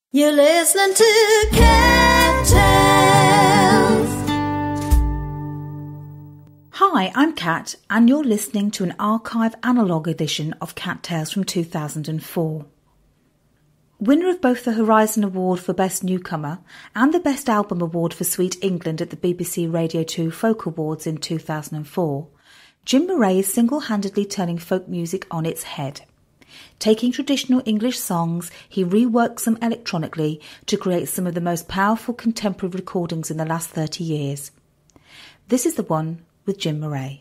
You're listening to Cat Tales. Hi, I'm Kat, and you're listening to an archive analogue edition of Cat Tales from 2004. Winner of both the Horizon Award for Best Newcomer and the Best Album Award for Sweet England at the BBC Radio 2 Folk Awards in 2004, Jim Moray is single-handedly turning folk music on its head. Taking traditional English songs, he reworks them electronically to create some of the most powerful contemporary recordings in the last 30 years. This is the one with Jim Moray.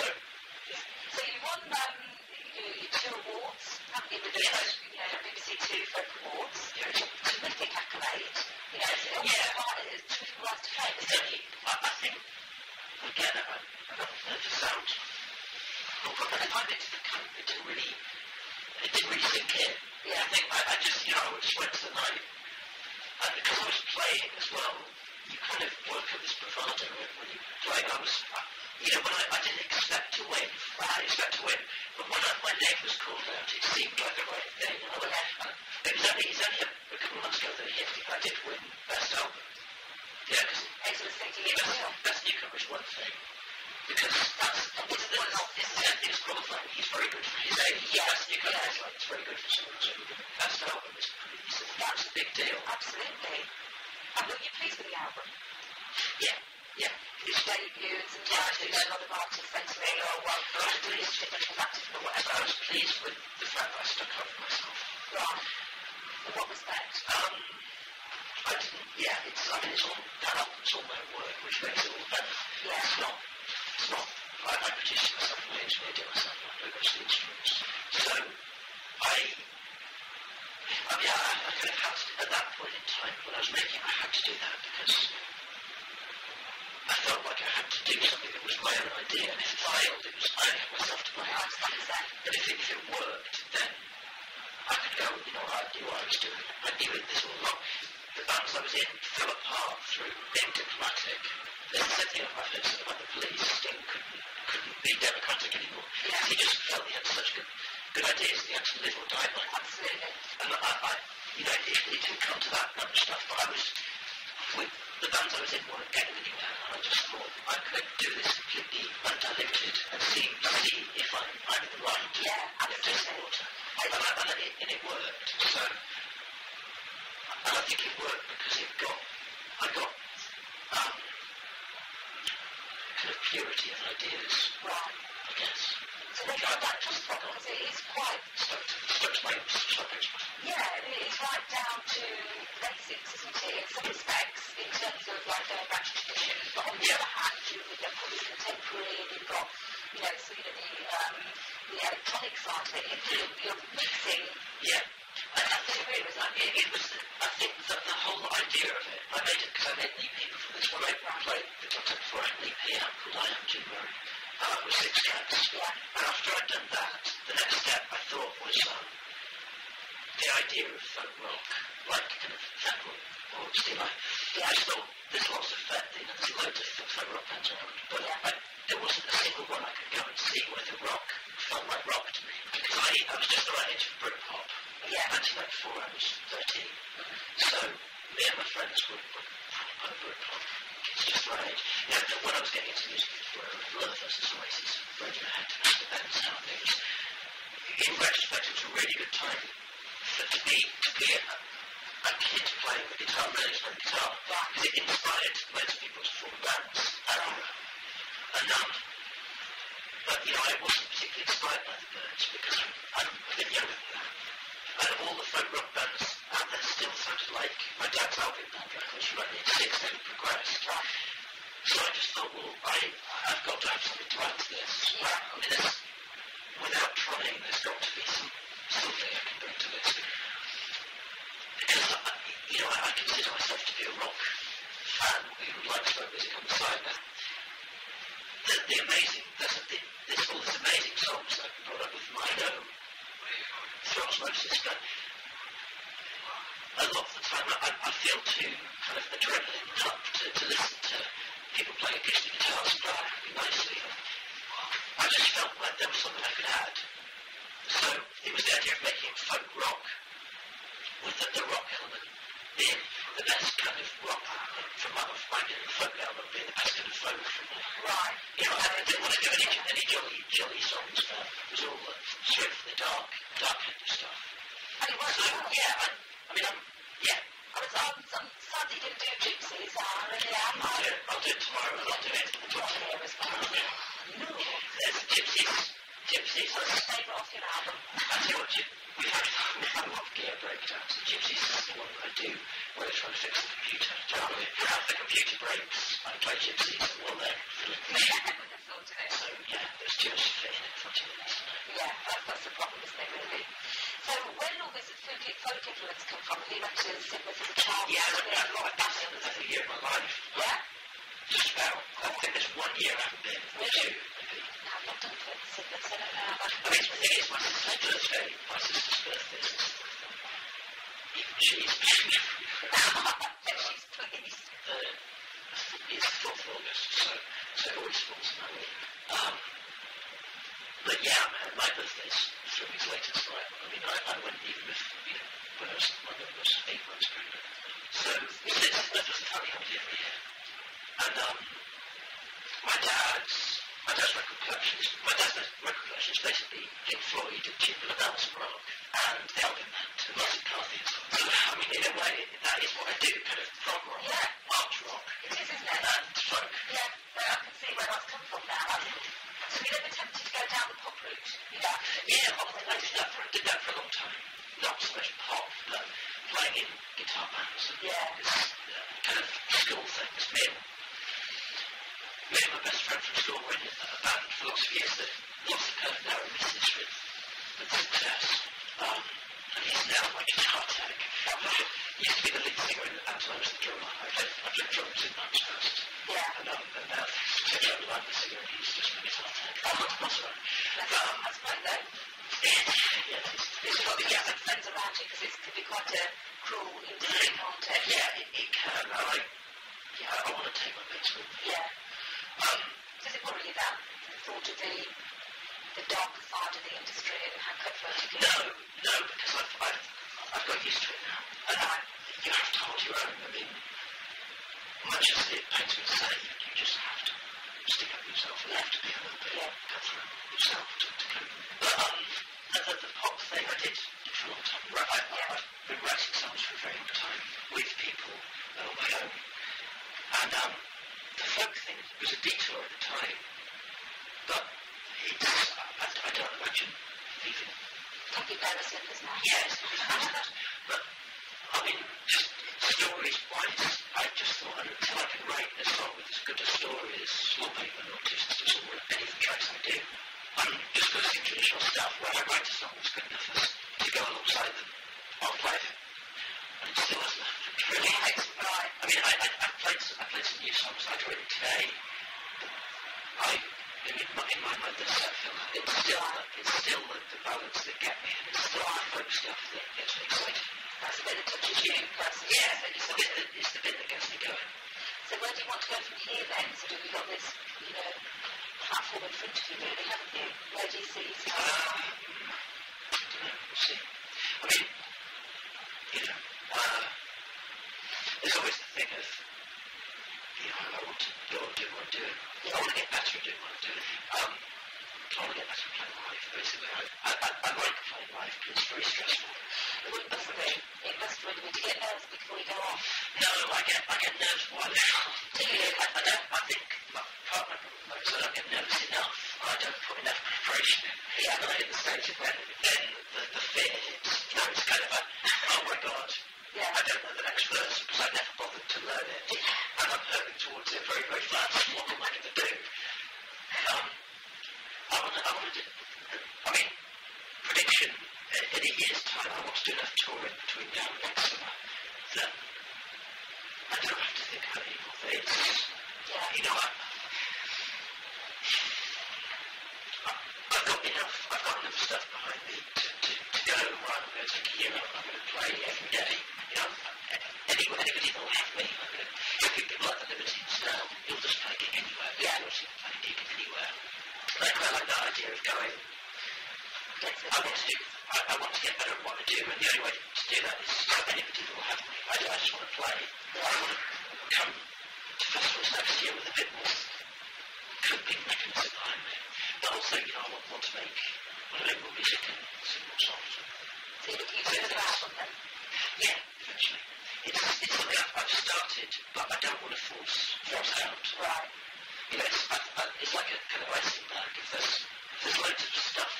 So you won your 2 awards in the BBC two folk awards, terrific accolade. You know, it's terrific right to play. I think, again, I got the sound. When I went into the camp, it didn't really sink in. Yeah. I think I just, I just went to the night. And because I was playing as well, you kind of work up this bravado when you play. When I didn't expect to win. I didn't expect to win. But when my name was called out, it seemed like the right thing. It was only a couple of months ago that I did win Best Album. Yeah, because Best Newcomer is one thing. Because it's qualifying. He's very good for his age. Best Newcomer it's very good for someone who's very good. Best Album that's a big deal. Absolutely. And were you pleased with the album? Yeah. It's debuted and a lot of artists went to it, I was pleased with the fact that I stuck up for myself. Right. And what was that? It's all that album's all my work, which makes it all better. Yeah. It's not I produce it myself, I engineer it myself, I do most of the instruments. So I kind of had to, at that point in time when I was making it, I had to do that because I felt like I had to do something that was my own idea, and if it failed, I had myself to blame. But if it worked, then I could go, I knew what I was doing. I knew this all along. The bands I was in fell apart through being diplomatic. There's the same thing I've heard about the police. Sting couldn't be democratic anymore. Yeah. He just felt he had such good ideas that he had to live or die by. Absolutely. And it didn't come to that kind of stuff, but with the bands I was in weren't getting anywhere, and I just thought I could do this completely undiluted and see if I'm in the right taste the water. And it worked. So, and I think it worked because I got kind of purity of ideas. Right. I guess. So what about that just because it is quite stuck to my subject. Yeah, it's right down to basics, isn't it? In some respects, in terms of like going back to tradition, but on the other hand, you've got this contemporary, and you've got, sort of the electronic side of it. You're mixing. Yeah. I think I think that the whole idea of it, I made it because I made an EP before this one. I played the concept before I had an EP out called I Am Jim Moray. With 6 tracks. Yeah. And after I'd done that, the next step I thought was the idea of folk rock, like kind of Federal or Steel Eye. I just thought there's lots of there's loads of folk rock bands around, but there wasn't a single one I could go and see where the rock felt like rock to me. Because I was just the right age for Britpop. Yeah. 1994, I was 13. So me and my friends would put Britpop. It's just the right age. When I was getting into music, Blur versus Oasis, Radiohead, the bands now, in retrospect, it was a really good time to be a kid playing the guitar, learning to play the guitar, because it inspired loads of people to form bands. But I wasn't particularly inspired by the Birds because I'm a bit younger than that. And all the folk rock bands out there still sounded like my dad's Alvin band records from 1986, they would progress. So I just thought, well, I've got to have something to add to this. Without trying, there's got to be something I can bring to this. Because, I consider myself to be a rock fan who likes folk music on the side now. There's all these amazing songs that I've brought up with my own through osmosis, but a lot of the time I feel too kind of adrenaline up to listen to people playing acoustic guitars and playing really nicely. I just felt like there was something I could add. So it was the idea of making folk rock with the rock element being the best kind of rock from my opinion, the folk element being the best kind of folk from me. Right. I didn't want to do any jolly songs, but it was all straight from the dark end of stuff. And it was I'm sad that you didn't do Gypsies, I'll do it tomorrow, and I'll do it. Not here as well. There's Gypsies Gypsies. What's your favourite off your album? I tell you what, we've had a lot of gear breakdowns. The Gypsies is the one that I do when I try to fix the computer. Do you know what I mean? If the computer breaks, I play Gypsies and well they're Sorted it. So yeah, there's too much to fit in 40 minutes. Yeah, that's the problem, isn't it, really? So where did all this folk influence come from? Have you met to sing with as a child? Yeah, I've got every year of my life. Yeah? Just about. I think there's 1 year I haven't been. Or two, maybe. I've not done folk siblings, I don't know. I mean, the thing is, my sister's birthday is even she's She's pleased. It's 4th of August, so it always falls in that way. But yeah, my birthday's 3 weeks later, so I went even with, when my mother was 8 months pregnant. So that doesn't tell me how to every year. And my dad's record collection is basically Pink Floyd and cheap bells and rock and the album to Martin Carthy and stuff. So I mean, in a way, that is what I do, kind of prog rock, art rock, It is, isn't it? and folk. Yeah, I can see where that's come from now. So you never tempted to go down the pop route? Yeah, I did that for a long time. Not so much pop, but playing in guitar bands and kind of school things. Me and my best friend from school were in a band for lots of years that lots of kind of narrow misses with success. And he's now my guitar tech. He used to be the lead singer in the band, so I was the drummer. I played drums in bands first. Yeah. And now I've I'm the singer and he's just my guitar tech. That's right. That's great though. It's got the Have friends around you because it can be quite a cruel industry, can't it? Yeah, it can. I want to take my mates with me. Yeah. Does it worry you that? The thought of the dark side of the industry and how cutthroat it is? No, because I've got used to it now. And you have to hold your own. I mean, much as it pains me to say, you just have to stick up yourself. You have to be a little bit cutthroat yourself to cope. But the pop thing I did for a long time. I've been writing songs for a very long time with people and on my own. And the folk thing was a detour at the time. But I don't imagine leaving. Probably better slippers now. Yes, but I mean, just stories-wise, I just thought until I can write a song with as good a story as Small Paper or Just or any of the tracks I do, I'm just going to sing traditional stuff where I write a song that's good enough to go alongside them. I'll play it. And it still hasn't happened. Really. Right. I mean, I've played some new songs I've written today. In my mind, it's still the ballads that get me, and it's still the folk stuff that gets me excited. That's a bit that touches you personally. Yeah, it's the bit that gets me going. So where do you want to go from here then? So we've got this, platform in front of you really, haven't you? Where do you see yourself? I don't know, we'll see. I mean, there's always the thing of, I want to go and do what I'm doing. I want to get better at doing what I'm doing. I want to get better at playing live, basically. I like playing live, but it's very stressful. It must really be to get nervous before you go off. No, I get nervous while I'm out. Do you? I think part of my problem is I don't get nervous enough. I don't put enough preparation in. Yeah. And I hit the stage of when then the fear hits. It's kind of like, oh my God. Yeah. I don't know the next verse because I never bothered to learn it. And I'm hurting towards it very, very fast. What am I going to do? I want to do, prediction, in a year's time, I want to do enough touring between now and next summer that I don't have to think about it anymore. I've got enough stuff behind me to go, right, I'm going to take a year out, I'm going to play every day. Anybody that will have me, if people like the Libertines now, you'll just play a gig anywhere. Yeah. You'll just play a gig anywhere. And I quite like that idea of going, I want to get better at what I do, and the only way to do that is to have anybody that will have me. I just want to play. I want to come to festivals next year with a bit more coping mechanism behind me. But also, I want to make more music and sing more songs. So you're looking at the album then? Yeah, eventually. It's something I've started, but I don't want to force out. Right. It's like a kind of icing bag. If there's loads of stuff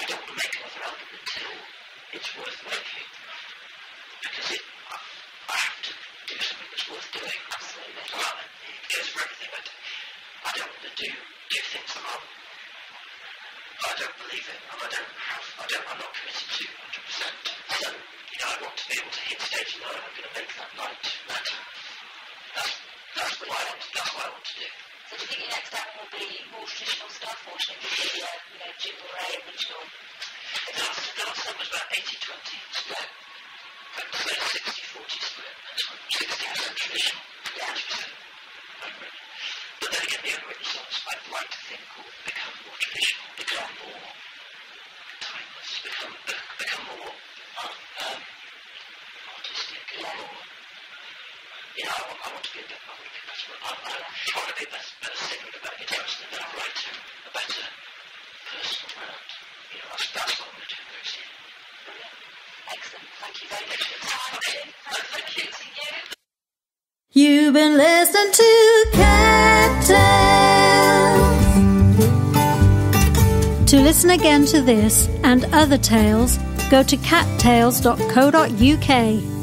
don't want to make another album until it's worth making. Because I have to do something that's worth doing. Absolutely. It goes for everything. I don't want to do things that I don't believe in, and I'm not committed to 100%. So, I want to be able to hit stage 9. I'm going to make that night matter. That's what I want to do. So do you think your next album will be more traditional stuff, or should it be Jim Moray original? The last time was about 80-20 split. So 60-40 split. 60% traditional, 40% unwritten. But then again, the unwritten songs I'd like to think will become more traditional, become more timeless, become more artistic, more. I want to be a better singer and a better guitarist and a better writer, a better person around. That's what I'm going to do next year. Brilliant. Excellent. Thank you very much for your time. Thank you. You've been listening to Cat Tales. To listen again to this and other tales, go to cattales.co.uk.